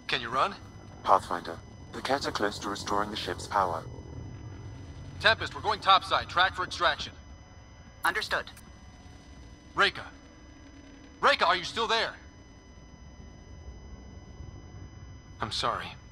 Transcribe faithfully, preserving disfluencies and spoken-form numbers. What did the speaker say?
Can you run? Pathfinder, the Kett are close to restoring the ship's power. Tempest, we're going topside. Track for extraction. Understood. Reika. Reika, are you still there? I'm sorry.